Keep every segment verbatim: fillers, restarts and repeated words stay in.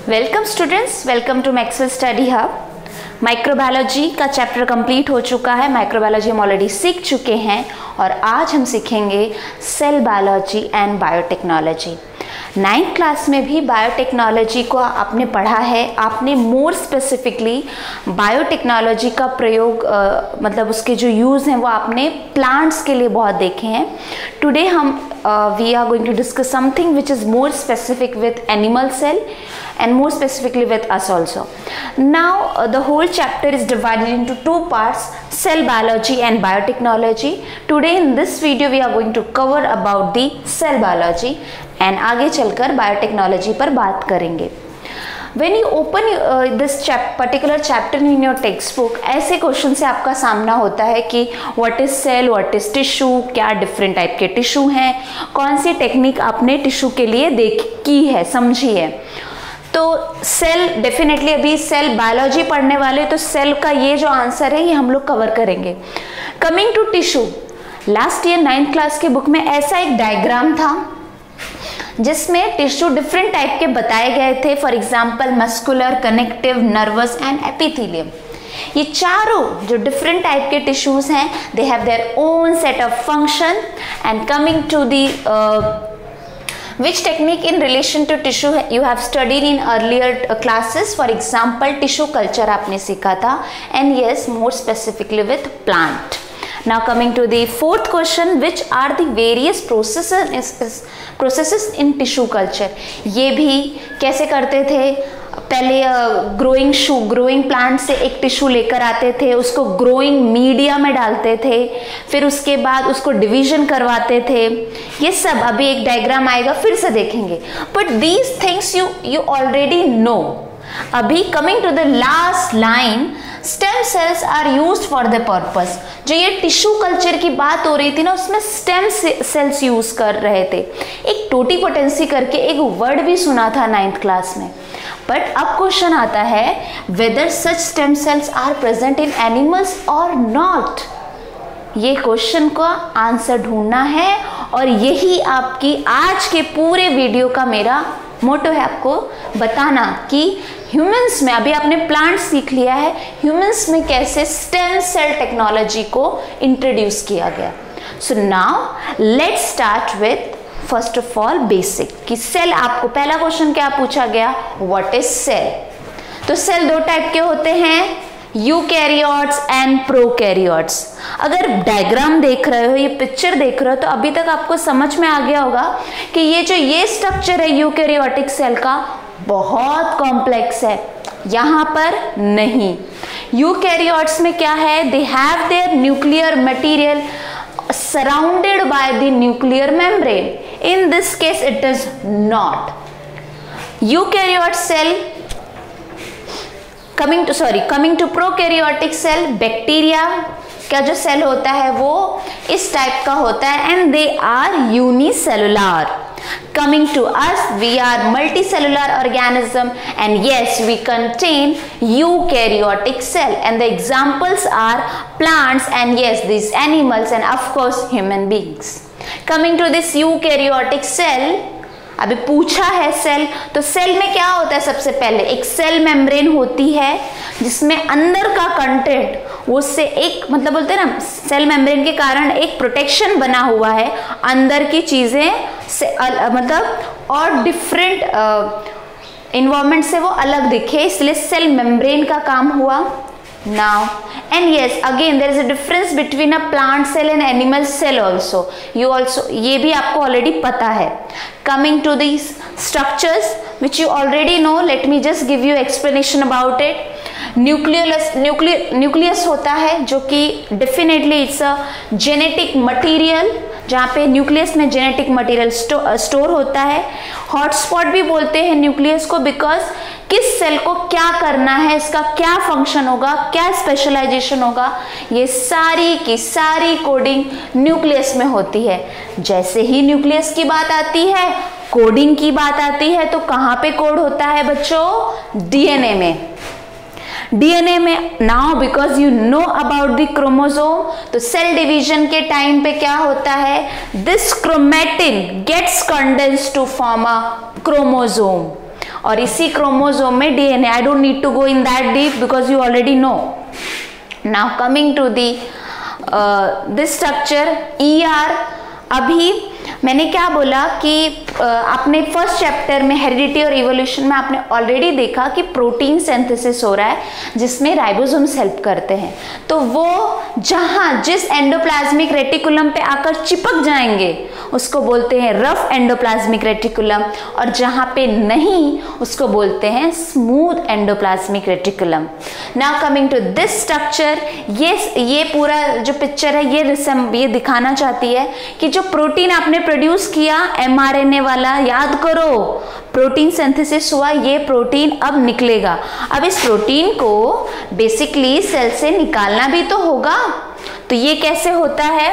Welcome students, welcome to Maxwell study hub. Microbiology का chapter complete हो चुका है। माइक्रोबायोलॉजी हम ऑलरेडी सीख चुके हैं और आज हम सीखेंगे cell biology and biotechnology. Ninth class में भी बायोटेक्नोलॉजी को आपने पढ़ा है। आपने मोर स्पेसिफिकली बायोटेक्नोलॉजी का प्रयोग आ, मतलब उसके जो यूज़ हैं वो आपने प्लांट्स के लिए बहुत देखे हैं। टुडे हम we are going to discuss something which is more specific with animal cell and more specifically with us also. Now uh, the whole chapter is divided into two parts, cell biology and biotechnology. Today in this video we are going to cover about the cell biology and आगे चलकर biotechnology पर बात करेंगे। When you open uh, this chap particular chapter in your textbook, ऐसे question से आपका सामना होता है कि what is cell, what is tissue, क्या different type के टिश्यू हैं, कौन सी टेक्निक आपने टिश्यू के लिए देखी है, समझी है। तो सेल डेफिनेटली, अभी सेल बायोलॉजी पढ़ने वाले तो सेल का ये जो आंसर है ये हम लोग कवर करेंगे। Coming to tissue, last year ninth class की बुक में ऐसा एक डायग्राम था जिसमें टिश्यू डिफरेंट टाइप के बताए गए थे। For example muscular, connective, nervous and epithelium. ये चारों जो डिफरेंट टाइप के टिश्यूज हैं, they have their own set of function. And coming to the which technique in relation to tissue you have studied in earlier classes, for example tissue culture आपने सीखा था, and yes more specifically with plant. Now coming to the fourth question, which are the various processes processes in tissue culture। ये भी कैसे करते थे, पहले growing शू growing plant से एक टिश्यू लेकर आते थे, उसको ग्रोइंग मीडिया में डालते थे, फिर उसके बाद उसको डिवीजन करवाते थे। ये सब अभी एक डायग्राम आएगा फिर से देखेंगे, but these things you you already know. अभी coming to the last line, stem cells are used for the purpose. जो ये टिश्यू कल्चर की बात हो रही थी ना, उसमें स्टेम सेल्स यूज कर रहे थे। एक टोटीपोटेंसी करके एक वर्ड भी सुना था नाइन्थ क्लास में। बट अब क्वेश्चन आता है, whether such stem cells are present in animals और नॉट। ये क्वेश्चन का आंसर ढूंढना है और यही आपकी आज के पूरे वीडियो का मेरा मोटो है, आपको बताना कि ह्यूमंस में, अभी आपने प्लांट सीख लिया है, ह्यूमंस में कैसे स्टेम सेल टेक्नोलॉजी को इंट्रोड्यूस किया गया। So now let's start with first of all basic कि सेल, आपको पहला क्वेश्चन क्या पूछा गया, व्हाट इज सेल। तो सेल दो टाइप के होते हैं, यूकैरियोट्स एंड प्रोकैरियोट्स। अगर डायग्राम देख रहे हो, ये पिक्चर देख रहे हो, तो अभी तक आपको समझ में आ गया होगा कि ये जो ये स्ट्रक्चर है यूकैरियोटिक सेल का, बहुत कॉम्प्लेक्स है। यहां पर नहीं, यूकैरियोट्स में क्या है, they have their nuclear material surrounded by the nuclear membrane. In this case it is not. Eukaryote cell coming to sorry coming to prokaryotic cell, bacteria का जो सेल होता है वो इस टाइप का होता है and they are unicellular. Coming to us, we are multicellular organism and yes we contain eukaryotic cell and the examples are plants and yes these animals and of course human beings. Coming to this eukaryotic cell, अभी पूछा है cell, तो cell में क्या होता है, सबसे पहले एक सेल मेम्ब्रेन होती है जिसमें अंदर का कंटेंट, उससे एक मतलब बोलते हैं ना, सेल मेम्ब्रेन के कारण एक प्रोटेक्शन बना हुआ है, अंदर की चीजें से अल, मतलब और डिफरेंट इन्वायरमेंट से वो अलग दिखे, इसलिए सेल मेम्ब्रेन का काम हुआ। Now and yes again there is a difference between a plant cell and animal cell also. You also, ये भी आपको already पता है। Coming to these structures which you already know, let me just give you explanation about it. Nucleus न्यूक्लिय nucleus होता है जो कि definitely it's a genetic material, जहाँ पे न्यूक्लियस में जेनेटिक मटेरियल स्टो, स्टोर होता है। हॉटस्पॉट भी बोलते हैं न्यूक्लियस को, बिकॉज किस सेल को क्या करना है, इसका क्या फंक्शन होगा, क्या स्पेशलाइजेशन होगा, ये सारी की सारी कोडिंग न्यूक्लियस में होती है। जैसे ही न्यूक्लियस की बात आती है, कोडिंग की बात आती है, तो कहाँ पे कोड होता है बच्चों, डीएनए में। डीएनए में now because you know about the chromosome, तो सेल डिवीजन के टाइम पे क्या होता है, this chromatin gets condensed to form a chromosome और इसी क्रोमोसोम में DNA. I don't need to go in that deep because you already know. Now coming to the this structure E R. अभी मैंने क्या बोला कि uh, आपने first chapter में हेरिडिटी और इवोल्यूशन में आपने ऑलरेडी देखा कि प्रोटीन सिंथेसिस हो रहा है जिसमें राइबोसोम्स हेल्प करते हैं. तो वो जहां जिस एंडोप्लाज्मिक रेटिकुलम पे आकर चिपक जाएंगे उसको बोलते हैं रफ एंडोप्लाज्मिक रेटिकुलम, और जहां पे नहीं उसको बोलते हैं smooth endoplasmic reticulum. Now coming to this structure. ये ये पूरा जो पिक्चर है ये रिसम ये दिखाना चाहती है कि जो प्रोटीन आपने प्रोड्यूस किया एमआरएनए वाला, याद करो प्रोटीन सिंथेसिस हुआ, ये प्रोटीन अब निकलेगा. अब इस प्रोटीन को बेसिकली सेल से निकालना भी तो होगा. तो ये कैसे होता है,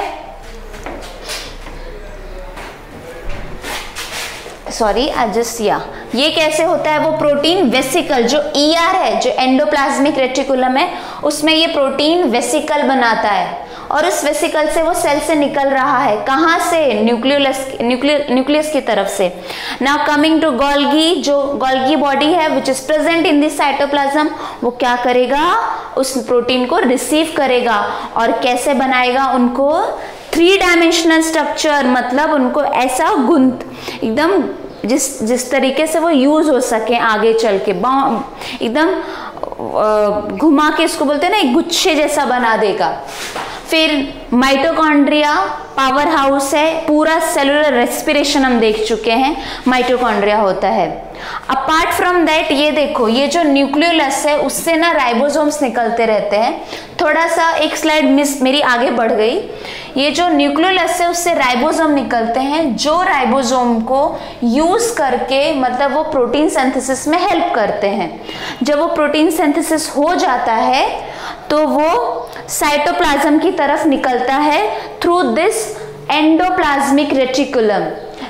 सॉरी आई जस्ट या ये कैसे होता है, वो प्रोटीन वेसिकल जो ई आर है, जो एंडोप्लाज्मिक रेटिकुलम है, उसमें ये प्रोटीन वेसिकल बनाता है और उस वेसिकल से वो सेल से निकल रहा है. कहाँ से, न्यूक्लियस न्यूक्लियस की तरफ से. Now coming to Golgi. जो गोल्गी बॉडी है which is present in this cytoplasm, वो क्या करेगा, उस प्रोटीन को रिसीव करेगा और कैसे बनाएगा उनको थ्री डायमेंशनल स्ट्रक्चर. मतलब उनको ऐसा गुंत एकदम जिस जिस तरीके से वो यूज हो सके आगे चल के, एकदम घुमा के इसको बोलते हैं ना एक गुच्छे जैसा बना देगा. फिर माइटोकॉन्ड्रिया पावर हाउस है, पूरा सेलुलर रेस्पिरेशन हम देख चुके हैं, माइटोकॉन्ड्रिया होता है. अपार्ट फ्रॉम दैट ये देखो, ये जो न्यूक्लियोलस है उससे ना राइबोसोम्स निकलते रहते हैं. थोड़ा सा एक स्लाइड मिस मेरी आगे बढ़ गई. ये जो न्यूक्लियोलस है उससे राइबोसोम निकलते हैं जो राइबोसोम को यूज करके मतलब वो प्रोटीन सिंथेसिस में हेल्प करते हैं. जब वो प्रोटीन सिंथेसिस हो जाता है तो वो साइटोप्लाज्म की तरफ निकलता है through this endoplasmic reticulum.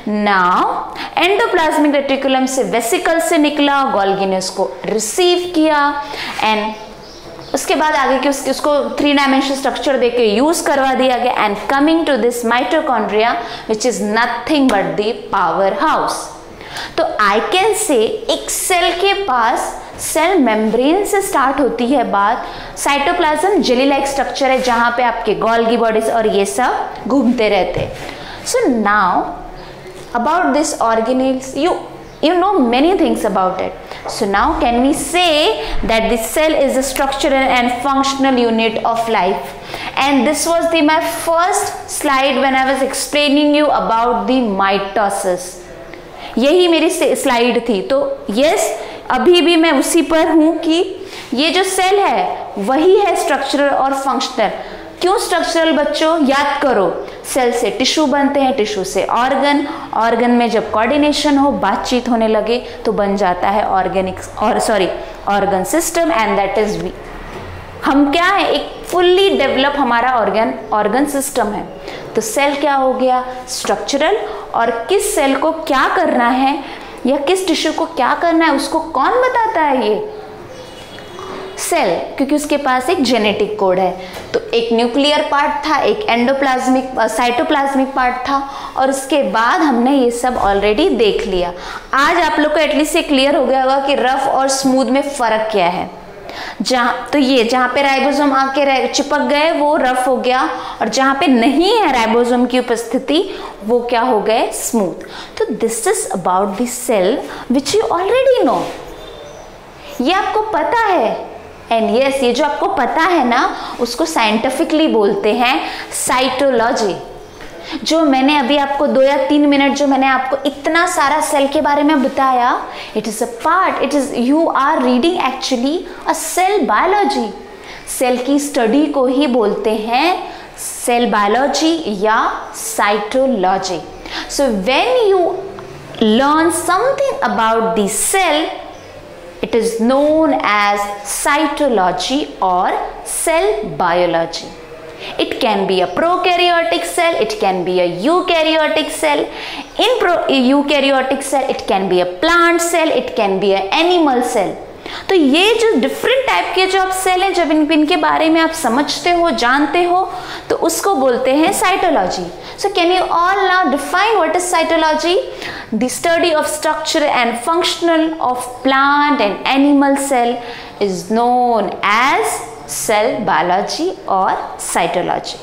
Now endoplasmic reticulum से वेसिकल से निकला, गोल्गी ने उसको रिसीव किया एंड उसके बाद आगे की उसको, उसको थ्री डायमेंशनल स्ट्रक्चर देके यूज करवा दिया गया. And coming to this mitochondria which is nothing but the power house. तो आई कैन से एक सेल के पास सेल मेम्ब्रेन से स्टार्ट होती है बात. साइटोप्लाज्म जेली लाइक स्ट्रक्चर है जहां पे आपके गोल्गी बॉडीज और ये सब घूमते रहते. So now about this organelles, you you know many things about it. So now can we say that the cell is a structural and functional unit of life? And this was the my first slide when I was explaining you about the mitosis. यही मेरी slide थी. तो yes, अभी भी मैं उसी पर हूँ कि ये जो सेल है वही है स्ट्रक्चरल और फंक्शनल. क्यों स्ट्रक्चरल बच्चों, याद करो सेल से टिश्यू बनते हैं, टिश्यू से ऑर्गन, ऑर्गन में जब कोऑर्डिनेशन हो, बातचीत होने लगे तो बन जाता है ऑर्गेनिक और sorry organ system. And that is we हम क्या है, एक फुल्ली डेवलप हमारा ऑर्गन ऑर्गन सिस्टम है. तो सेल क्या हो गया, स्ट्रक्चरल. और किस सेल को क्या करना है या किस टिश्यू को क्या करना है उसको कौन बताता है, ये सेल, क्योंकि उसके पास एक जेनेटिक कोड है. तो एक न्यूक्लियर पार्ट था, एक एंडोप्लाज्मिक साइटोप्लाज्मिक पार्ट था, और उसके बाद हमने ये सब ऑलरेडी देख लिया. आज आप लोग को एटलीस्ट ये क्लियर हो गया होगा कि रफ और स्मूथ में फर्क क्या है. जहाँ तो ये जहाँ पे राइबोसोम आके चिपक गए वो रफ हो गया, और जहाँ पे नहीं है राइबोसोम की उपस्थिति वो क्या हो गए, स्मूथ. तो this is about the cell which you already know, ये आपको पता है. एंड यस yes, ये जो आपको पता है ना उसको साइंटिफिकली बोलते हैं साइटोलॉजी. जो मैंने अभी आपको दो या तीन मिनट जो मैंने आपको इतना सारा सेल के बारे में बताया, it is a part, it is you are reading actually a cell biology. Cell की स्टडी को ही बोलते हैं सेल बायोलॉजी या cytology. So when you learn something about the cell, it is known as cytology or cell biology. It can be a prokaryotic cell, it can be a eukaryotic cell. In pro eukaryotic cell, it can be a plant cell, it can be a animal cell. तो तो ये जो different type के जो आप cell हैं, जब इन इनके बारे में आप समझते हो, जानते हो, तो उसको बोलते हैं cytology. So can you all now define what is cytology? The study of structure and functional of plant and animal cell is known as cell biology और साइटोलॉजी.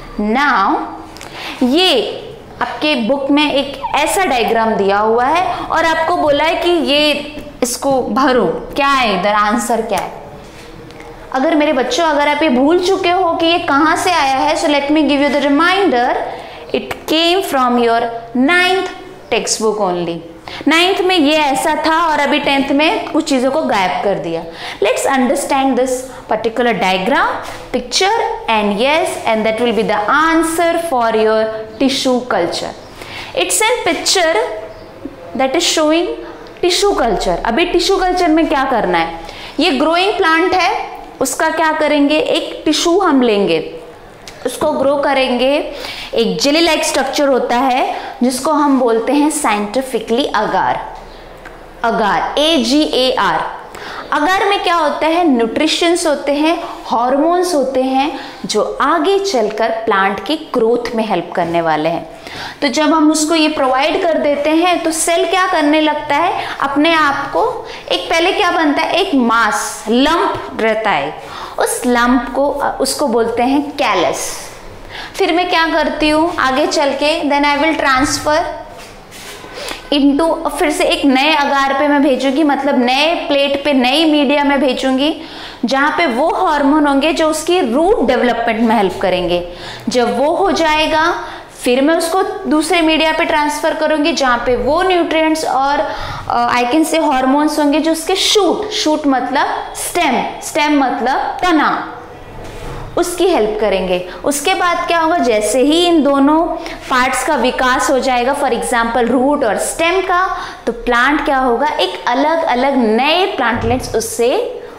नाउ ये आपके बुक में एक ऐसा डायग्राम दिया हुआ है और आपको बोला है कि ये इसको भरो, क्या है इधर, आंसर क्या है. अगर मेरे बच्चों अगर आप ये भूल चुके हो कि ये कहाँ से आया है, so let me give you the reminder. It came from your ninth text book only. Ninth में ये ऐसा था और अभी टेंथ में कुछ चीज़ों को गायब कर दिया. Let's understand this particular diagram, picture, and yes, and that will be the answer for your tissue culture. It's a picture that is showing tissue culture. अभी tissue culture में क्या करना है, ये growing plant है, उसका क्या करेंगे, एक tissue हम लेंगे, उसको ग्रो करेंगे. एक जेली लाइक स्ट्रक्चर होता है जिसको हम बोलते हैं scientifically agar. Agar, A ji A R. अगार में क्या होता है, न्यूट्रिशंस होते हैं, हार्मोन्स होते हैं जो आगे चलकर प्लांट की ग्रोथ में हेल्प करने वाले हैं. तो जब हम उसको ये प्रोवाइड कर देते हैं तो सेल क्या करने लगता है, अपने आप को एक पहले क्या बनता है, एक मास लंप रहता है, उस लंप को उसको बोलते हैं कैलस. फिर मैं क्या करती हूँ आगे चल के, then I will transfer into, फिर से एक नए अगार पे मैं भेजूंगी, मतलब नए प्लेट पे नई मीडिया में भेजूंगी जहाँ पे वो हार्मोन होंगे जो उसकी रूट डेवलपमेंट में हेल्प करेंगे. जब वो हो जाएगा फिर मैं उसको दूसरे मीडिया पे ट्रांसफर करूंगी जहाँ पे वो न्यूट्रिएंट्स और आई कैन से हार्मोन्स होंगे जो उसके शूट, शूट मतलब स्टेम, स्टेम मतलब तना, उसकी हेल्प करेंगे. उसके बाद क्या होगा, जैसे ही इन दोनों पार्ट्स का विकास हो जाएगा, फॉर एग्जांपल रूट और स्टेम का, तो प्लांट क्या होगा, एक अलग अलग नए प्लांटलेट्स उससे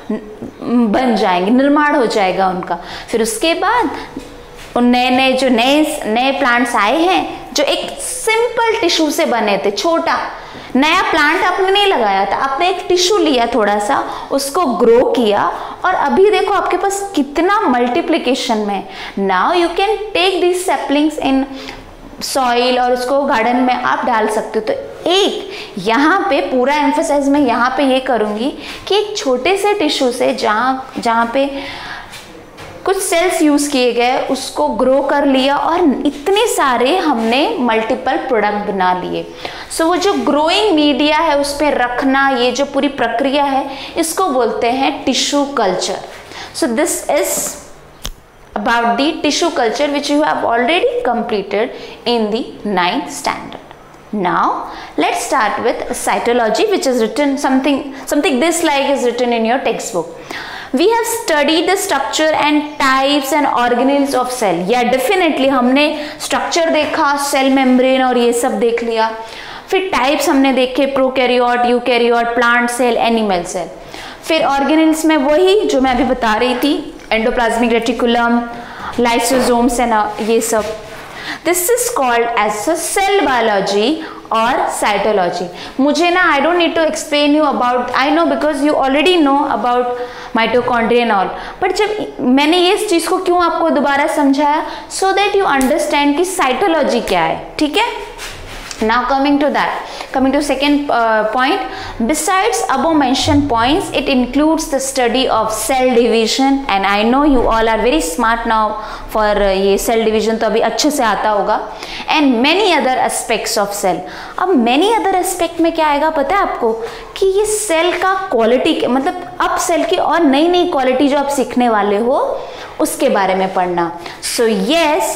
बन जाएंगे, निर्माण हो जाएगा उनका. फिर उसके बाद उन नए नए जो नए नए प्लांट्स आए हैं जो एक सिंपल टिश्यू से बने थे, छोटा नया प्लांट आपने नहीं लगाया था, आपने एक टिश्यू लिया थोड़ा सा, उसको ग्रो किया और अभी देखो आपके पास कितना मल्टीप्लिकेशन में. Now you can take this saplings in soil और उसको गार्डन में आप डाल सकते हो. तो एक यहाँ पे पूरा एम्फेसाइज मैं यहाँ पे ये करूँगी कि एक छोटे से टिश्यू से जहाँ जहाँ पे कुछ सेल्स यूज किए गए उसको ग्रो कर लिया और इतने सारे हमने मल्टीपल प्रोडक्ट बना लिए. सो so, वो जो ग्रोइंग मीडिया है उस पर रखना, ये जो पूरी प्रक्रिया है इसको बोलते हैं tissue culture. So this is about the tissue culture which you have already completed in the ninth standard. Now let's start with cytology, which is written something something this like is written in your textbook. We have studied the structure and types and organelles of cell. Yeah, definitely हमने structure देखा, cell membrane और ये सब देख लिया. फिर types हमने देखे, prokaryote, eukaryote, plant cell, animal cell. फिर ऑर्गेनेल्स में वही जो मैं अभी बता रही थी, एंडोप्लाज्मिक रेटिकुलम, लाइसोसोम्स एंड ये सब. This is called as a cell biology और साइटोलॉजी. मुझे ना I don't need to explain you about, I know because you already know about mitochondria and all, but जब मैंने ये इस चीज़ को क्यों आपको दोबारा समझाया, सो दैट यू अंडरस्टैंड कि साइटोलॉजी क्या है. ठीक है. Now coming to that, coming to second uh, point, besides above mentioned points, it includes the study of cell division, and I know you all are very smart now for uh, ये cell division तो अभी अच्छे से आता होगा, and many other aspects of cell. अब many other aspect में क्या आएगा पता है आपको, कि ये सेल का क्वालिटी, मतलब अब सेल की और नई नई क्वालिटी जो आप सीखने वाले हो उसके बारे में पढ़ना. So yes,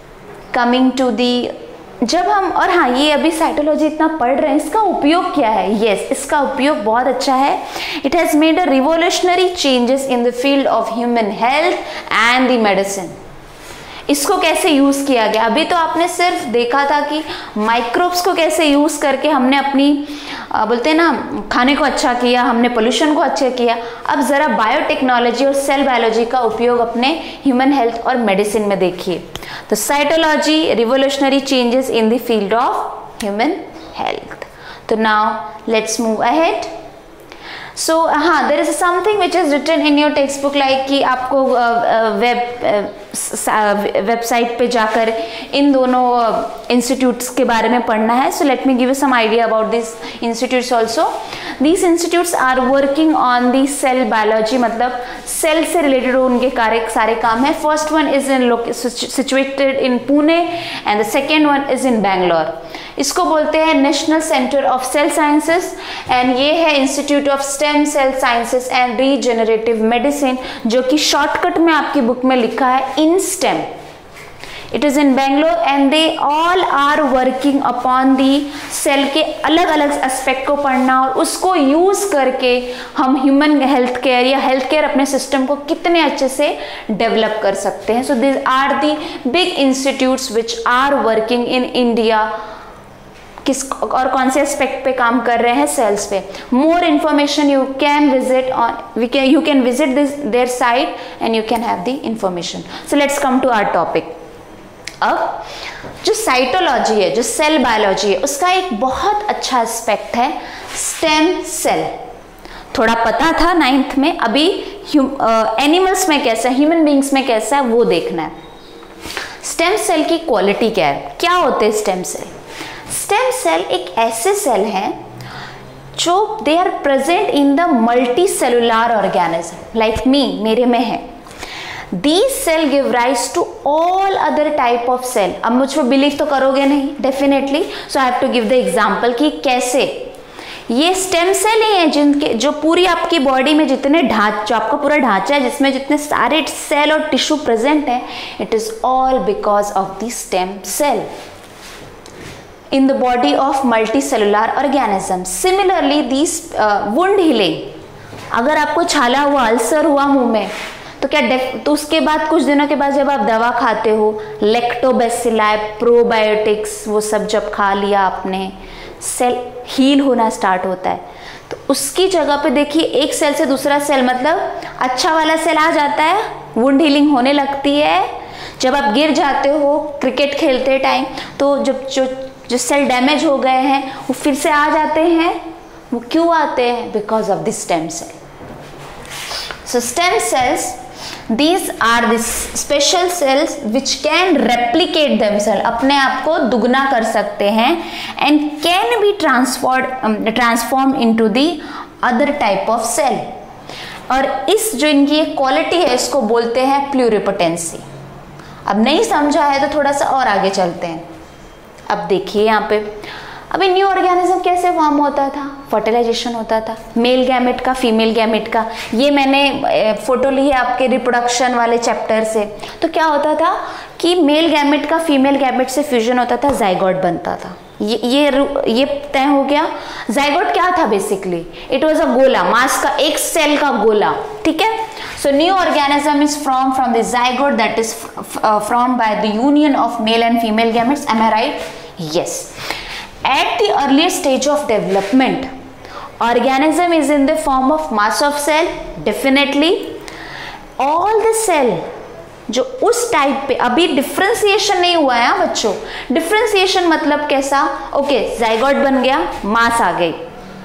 coming to the, जब हम, और हाँ ये अभी साइटोलॉजी इतना पढ़ रहे हैं, इसका उपयोग क्या है. यस yes, इसका उपयोग बहुत अच्छा है. It has made a revolutionary changes in the field of human health and the medicine. इसको कैसे यूज किया गया, अभी तो आपने सिर्फ देखा था कि माइक्रोब्स को कैसे यूज करके हमने अपनी आ, बोलते हैं ना खाने को अच्छा किया, हमने पोल्यूशन को अच्छा किया. अब जरा बायोटेक्नोलॉजी और सेल बायोलॉजी का उपयोग अपने ह्यूमन हेल्थ और मेडिसिन में देखिए. तो cytology, revolutionary changes in the field of human health. तो now let's move ahead. So हाँ, there is something which is written in your text book like कि आपको वेब वेबसाइट पे जाकर इन दोनों इंस्टीट्यूट्स uh, के बारे में पढ़ना है. So let me give you some idea about this institutes also. These institutes are working on the cell biology, मतलब सेल से रिलेटेड उनके कार्य सारे काम है. First one is in situated in Pune and the second one is in Bangalore. इसको बोलते हैं national centre of cell sciences and ये है institute of stem cell sciences and regenerative medicine, जो कि शॉर्टकट में आपकी बुक में लिखा है in stem. It is in Bangalore and they all are working upon the cell के अलग अलग एस्पेक्ट को पढ़ना और उसको यूज करके हम ह्यूमन हेल्थ केयर या हेल्थ केयर अपने सिस्टम को कितने अच्छे से डेवलप कर सकते हैं. So this are the big institutes which are working in India. किस और कौन से एस्पेक्ट पे काम कर रहे हैं, सेल्स पे. More information you can visit on we can you can visit this their site and you can have the information. So let's come to our topic. अब जो साइटोलॉजी है, जो सेल बायोलॉजी है, उसका एक बहुत अच्छा एस्पेक्ट है स्टेम सेल. थोड़ा पता था नाइन्थ में, अभी एनिमल्स uh, में कैसा है, ह्यूमन बींग्स में कैसा है, वो देखना है. स्टेम सेल की क्वालिटी क्या है, क्या होते हैं स्टेम सेल? स्टेम सेल एक ऐसे सेल हैं जो they are present in the multi cellular organism like me, मेरे में है. These cell give rise to all other type of cell. अब मुझ पर बिलीव तो करोगे नहीं, definitely. So I have to give the example कि कैसे ये स्टेम सेल ही है जिनके जो पूरी आपकी बॉडी में जितने ढांचा, जो आपका पूरा ढांचा है जिसमें जितने सारे सेल और टिश्यू प्रेजेंट है, it is all because of the stem cell in the body of multicellular organism. Similarly, these uh, wound healing, अगर आपको छाला हुआ, अल्सर हुआ मुंह में, तो क्या तो उसके बाद कुछ दिनों के बाद जब आप दवा खाते हो, लैक्टोबैसिलाई, प्रोबायोटिक्स, वो सब जब खा लिया आपने, सेल हील होना स्टार्ट होता है. तो उसकी जगह पे देखिए एक सेल से दूसरा सेल, मतलब अच्छा वाला सेल आ जाता है, वुंड हीलिंग होने लगती है. जब आप गिर जाते हो क्रिकेट खेलते टाइम, तो जब जो जो सेल डैमेज हो गए हैं वो फिर से आ जाते हैं. वो क्यों आते हैं? Because of this stem cell. So stem cells, these are the special cells which can replicate themselves, अपने आप को दुगना कर सकते हैं and can be transformed um, transformed into the other type of cell. और इस जो इनकी एक क्वालिटी है इसको बोलते हैं प्लूरिपोटेंसी. अब नहीं समझा है तो थोड़ा सा और आगे चलते हैं. अब देखिए यहाँ पे, अभी न्यू ऑर्गेनिज्म कैसे फॉर्म होता था? फर्टिलाइजेशन होता था, मेल गैमेट का फीमेल गैमेट का. ये मैंने फोटो ली है आपके रिप्रोडक्शन वाले चैप्टर से. तो क्या होता था कि मेल गैमेट का फीमेल गैमेट से फ्यूजन होता था, जाइगोट बनता था. ये ये ये तय हो गया. जाइगोट क्या था? बेसिकली इट वाज अ गोला, मास का एक सेल का गोला. ठीक है. So new organism is from from the zygote that is from by the union of male and female gametes. Am I right? Yes. At the earlier stage of development, organism is in the form of mass of cell. Definitely, all the cell जो उस type पे अभी differentiation नहीं हुआ है बच्चों. Differentiation मतलब कैसा? ओके, जाइगोट बन गया, मास आ गई.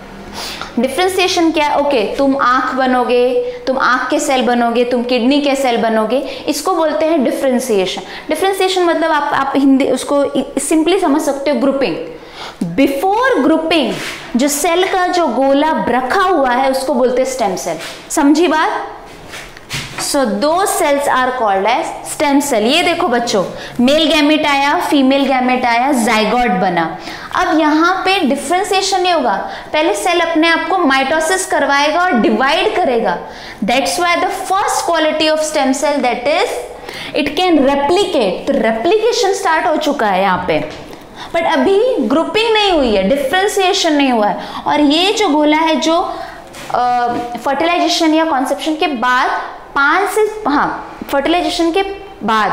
डिफ्रेंसिएशन क्या है? ओके, तुम आंख बनोगे, तुम आंख के सेल बनोगे, तुम किडनी के सेल बनोगे. इसको बोलते हैं डिफ्रेंसिएशन. डिफ्रेंसिएशन मतलब आप आप हिंदी उसको सिंपली समझ सकते हो, ग्रुपिंग. बिफोर ग्रुपिंग जो सेल का जो गोला रखा हुआ है उसको बोलते हैं स्टेम सेल. समझी बात? सो दो cells are called as stem cell. ये देखो बच्चों, मेल गैमेट आया, फीमेल गैमेट आया, जाइगोट बना. अब यहाँ पे डिफ्रेंसिएशन नहीं होगा, पहले सेल अपने आप को माइटोसिस करवाएगा और डिवाइड करेगा. That's why the first quality of stem cell that is it can replicate. तो रेप्लिकेशन स्टार्ट हो चुका है यहाँ पे, बट अभी ग्रुपिंग नहीं हुई है, डिफ्रेंसिएशन नहीं हुआ है. और ये जो गोला है जो फर्टिलाइजेशन या कॉन्सेप्शन के बाद पांच से हाँ फर्टिलाइजेशन के बाद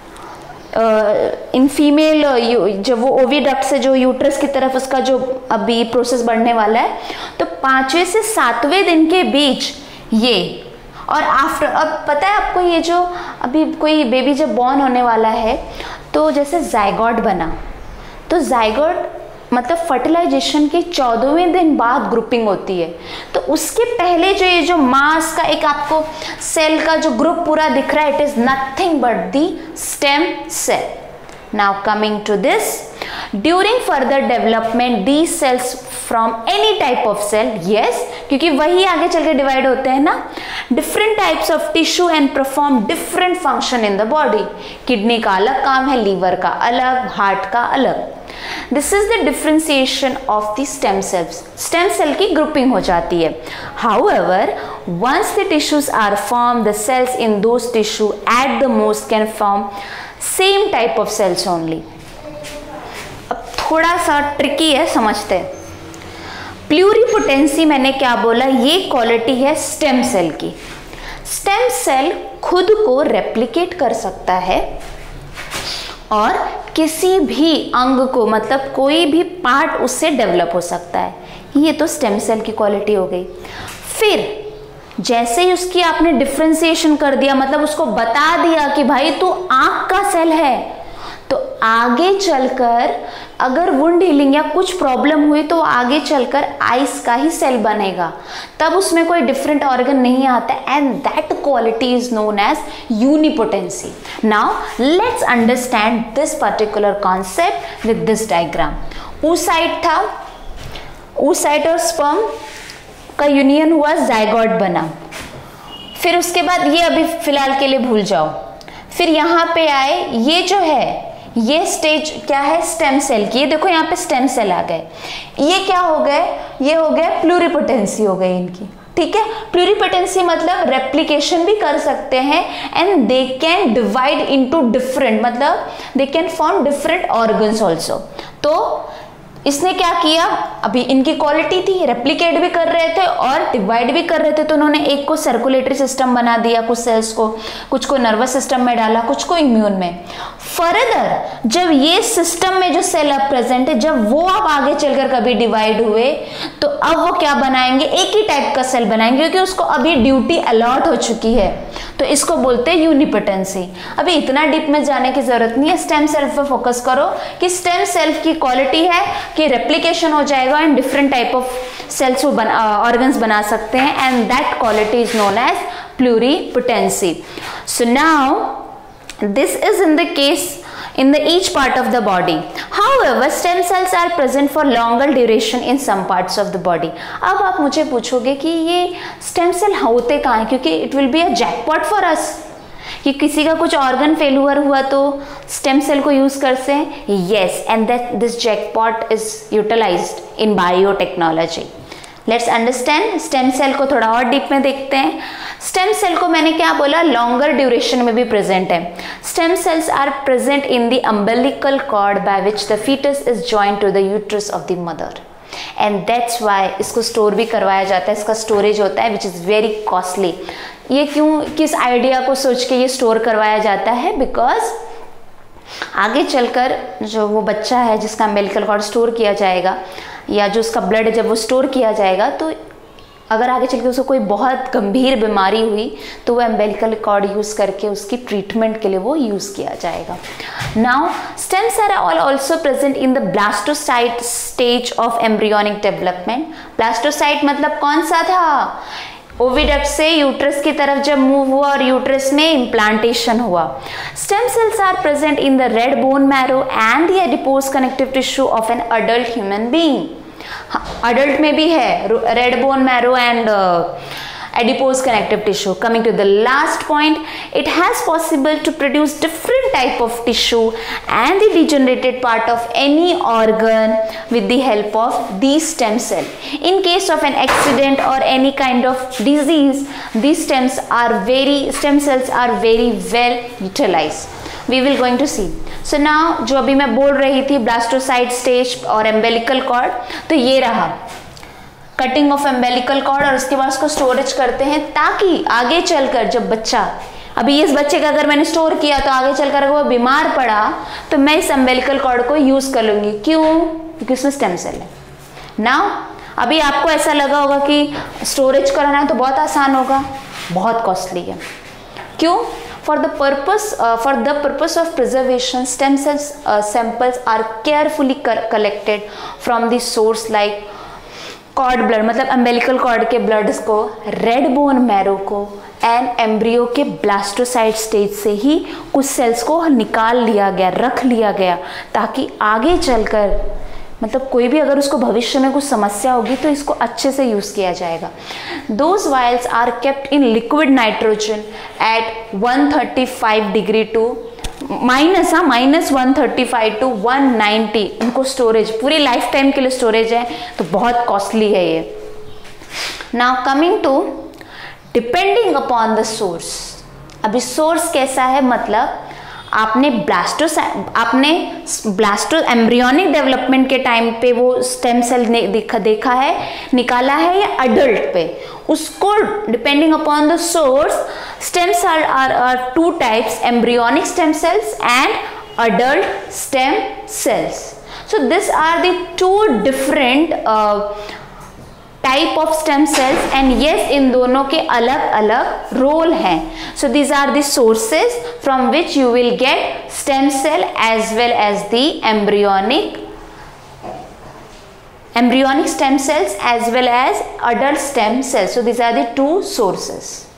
इन फीमेल जब वो ओविडक्ट से जो यूट्रस की तरफ उसका जो अभी प्रोसेस बढ़ने वाला है, तो पांचवें से सातवें दिन के बीच ये. और आफ्टर, अब पता है आपको, ये जो अभी कोई बेबी जब बॉर्न होने वाला है तो जैसे जाइगोट बना, तो जाइगोट मतलब फर्टिलाइजेशन के चौदहवें दिन बाद ग्रुपिंग होती है, तो उसके पहले जो ये जो मास का एक आपको सेल का जो ग्रुप पूरा दिख रहा है, it is nothing but the stem cell. Now coming to this, during further development the cells from any type of cell, yes, क्योंकि वही आगे चल के डिवाइड होते हैं ना, different types of tissue and perform different function in the body. Kidney का अलग काम है, लीवर का अलग, हार्ट का अलग। This is the differentiation of the stem cells. Stem cell की ग्रुपिंग हो जाती है। However once the tissues are form, the cells in those tissue at the most can form same type of cells only. अब थोड़ा सा tricky है, समझते हैं। प्लूरिपोटेंसी मैंने क्या बोला, ये क्वालिटी है स्टेम सेल की। स्टेम सेल खुद को रेप्लिकेट कर सकता है और किसी भी अंग को, मतलब कोई भी पार्ट उससे डेवलप हो सकता है। ये तो स्टेम सेल की क्वालिटी हो गई। फिर जैसे ही उसकी आपने डिफ्रेंसिएशन कर दिया, मतलब उसको बता दिया कि भाई तू आंख का सेल है, तो आगे चलकर अगर वुंड हीलिंग या कुछ प्रॉब्लम हुई तो आगे चलकर आइस का ही सेल बनेगा, तब उसमें कोई डिफरेंट ऑर्गन नहीं आता, and that quality is known as unipotency. Now let's understand this particular concept with this diagram. oocyte था, oocyte और स्पर्म का यूनियन हुआ, जाइगोट बना। फिर उसके बाद ये अभी फिलहाल के लिए भूल जाओ। फिर यहाँ पे आए, ये जो है ये स्टेज क्या है, स्टेम सेल की। ये देखो यहाँ पे स्टेम सेल आ गए। ये क्या हो गए, ये हो गए प्लूरिपोटेंसी हो गई इनकी, ठीक है। प्लूरिपोटेंसी मतलब रेप्लिकेशन भी कर सकते हैं, and they can divide into different, मतलब they can form different organs also. तो इसने क्या किया, अभी इनकी क्वालिटी थी, रेप्लिकेट भी कर रहे थे और डिवाइड भी कर रहे थे, तो उन्होंने एक को सर्कुलेटरी सिस्टम बना दिया, कुछ सेल्स को, कुछ को नर्वस सिस्टम में डाला, कुछ को इम्यून में। फर्दर जब ये सिस्टम में जो सेल अब प्रेजेंट है, जब वो अब आगे चलकर कभी डिवाइड हुए, तो अब वो क्या बनाएंगे, एक ही टाइप का सेल बनाएंगे, क्योंकि उसको अभी ड्यूटी अलॉट हो चुकी है, तो इसको बोलते हैं यूनिपोटेंसी। अभी इतना डीप में जाने की जरूरत नहीं है, स्टेम सेल पर फोकस करो कि स्टेम सेल की क्वालिटी है कि रेप्लिकेशन हो जाएगा and different type of cells वो बना ऑर्गन्स बना सकते हैं, and that quality is known as pluripotency. So now this is in the case in the each part of the body. However, stem cells are present for longer duration in some parts of the body. अब आप मुझे पूछोगे कि ये stem cell होते कहाँ हैं, क्योंकि it will be a jackpot for us कि किसी का कुछ ऑर्गन फेल्यूर हुआ तो स्टेम सेल को यूज करते हैं। yes, and that this jackpot is utilized in biotechnology. Let's understand stem cell को थोड़ा और डीप में देखते हैं। स्टेम सेल को मैंने क्या बोला, लॉन्गर ड्यूरेशन में भी प्रेजेंट है। Stem cells are present in the umbilical cord by which the foetus is joined to the uterus of the mother, and that's why इसको स्टोर भी करवाया जाता है, इसका स्टोरेज होता है विच इज़ वेरी कॉस्टली। ये क्यों, किस आइडिया को सोच के ये स्टोर करवाया जाता है, बिकॉज आगे चलकर जो वो बच्चा है जिसका अम्बिलिकल कॉर्ड स्टोर किया जाएगा, या जो उसका ब्लड जब वो स्टोर किया जाएगा, तो अगर आगे चलकर उसको कोई बहुत गंभीर बीमारी हुई तो वो अम्बिलिकल कॉर्ड यूज़ करके उसकी ट्रीटमेंट के लिए वो यूज़ किया जाएगा। Now stem cell are also present in the blastocyte stage of embryonic development. Blastocyte मतलब कौन सा था, ओविडक्ट से यूट्रस की तरफ जब मूव हुआ और यूट्रस में इम्प्लांटेशन हुआ। Stem cells are present in the red bone marrow and the adipose connective tissue of an adult human being. Adult में भी है red bone marrow and adipose connective tissue. Coming to the last point, it has possible to produce different type of tissue and the degenerated part of any organ with the help of these stem cell. In case of an accident or any kind of disease, these stems are very stem cells are very well utilized. We will going to see. So now जो अभी मैं बोल रही थी blastocyte stage और umbilical cord, तो ये रहा कटिंग ऑफ एम्बेलिकल कॉर्ड, और उसके बाद उसको स्टोरेज करते हैं ताकि आगे चलकर जब बच्चा, अभी इस बच्चे का अगर मैंने स्टोर किया तो आगे चलकर अगर वो बीमार पड़ा तो मैं इस एम्बेलिकल कॉर्ड को यूज कर लूंगी। क्यों? क्योंकि उसमें स्टेम सेल है ना। अभी आपको ऐसा लगा होगा कि स्टोरेज कराना है तो बहुत आसान होगा, बहुत कॉस्टली है। क्यों? For the purpose uh, for the purpose of preservation, stem cells uh, samples are carefully collected from the source like cord blood, मतलब अम्बेलिकल कॉर्ड के ब्लड्स को, रेड बोन मैरो को एंड एम्ब्रियो के blastocyte stage से ही कुछ sales को निकाल लिया गया, रख लिया गया, ताकि आगे चलकर मतलब कोई भी अगर उसको भविष्य में कुछ समस्या होगी तो इसको अच्छे से यूज किया जाएगा. Those vials are kept in liquid nitrogen at one thirty five degree to minus हाँ minus one thirty five to one ninety. इनको स्टोरेज पूरी लाइफ टाइम के लिए स्टोरेज है, तो बहुत कॉस्टली है ये. Now coming to depending upon the source. अभी सोर्स कैसा है, मतलब आपने ब्लास्टो आपने ब्लास्टो एम्ब्रियोनिक डेवलपमेंट के टाइम पे वो स्टेम सेल देखा देखा है, निकाला है, या अडल्ट पे, उसको depending upon the source stem cell are are two types, embryonic stem cells and adult stem cells. So this are the two different type of stem cells and yes इन दोनों के अलग अलग रोल हैं. So these are the sources from which you will get stem cell as well as the embryonic embryonic stem cells as well as adult stem cells. So these are the two sources.